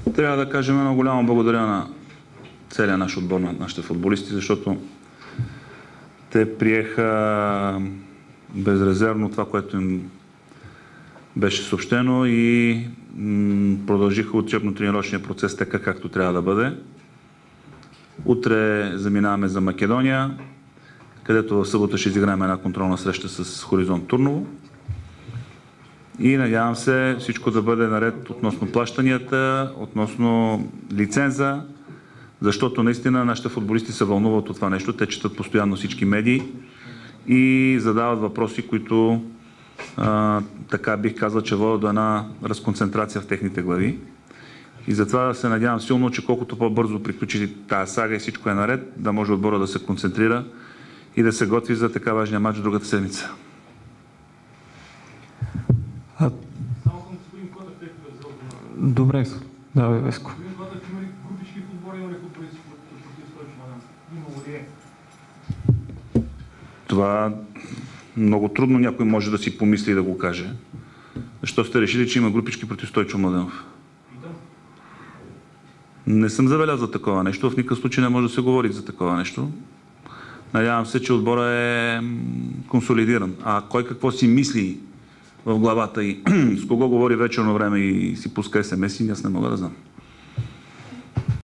Трябва да кажем едно голямо благодаря на целия наш отбор, на нашите футболисти, защото те приеха безрезервно това, което им беше съобщено и продължиха учебно-тренировъчния процес така, както трябва да бъде. Утре заминаваме за Македония, където в събота ще изиграем една контролна среща с Хоризонт Турново. И надявам се всичко да бъде наред относно плащанията, относно лиценза, защото наистина нашите футболисти се вълнуват от това нещо. Те четат постоянно всички медии и задават въпроси, които така бих казал, че водят до една разконцентрация в техните глави. И затова се надявам силно, че колкото по-бързо приключи тази сага и всичко е наред, да може отбора да се концентрира и да се готви за така важния матч другата седмица. Добре, давай, Веско. Това много трудно някой може да си помисли и да го каже. Защо сте решили, че има групички против Стойчо Младенов? Не съм забелязал такова нещо. В никакъв случай не може да се говори за такова нещо. Надявам се, че отбора е консолидиран. А кой какво си мисли в главата и с кого говори вечерно време и си пуска SMS-и, аз не мога да знам.